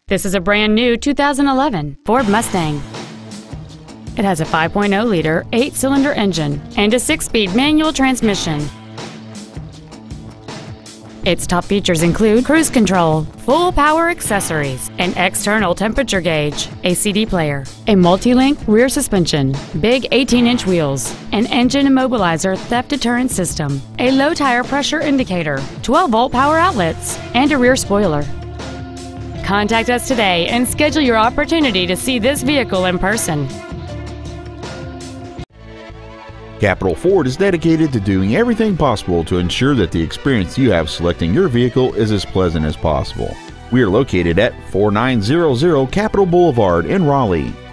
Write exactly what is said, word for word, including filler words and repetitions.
This is a brand new two thousand eleven Ford Mustang. It has a five point oh liter eight-cylinder engine and a six-speed manual transmission. Its top features include cruise control, full power accessories, an external temperature gauge, a C D player, a multi-link rear suspension, big eighteen inch wheels, an engine immobilizer theft deterrent system, a low tire pressure indicator, twelve volt power outlets, and a rear spoiler. Contact us today and schedule your opportunity to see this vehicle in person. Capital Ford is dedicated to doing everything possible to ensure that the experience you have selecting your vehicle is as pleasant as possible. We are located at four nine zero zero Capitol Boulevard in Raleigh.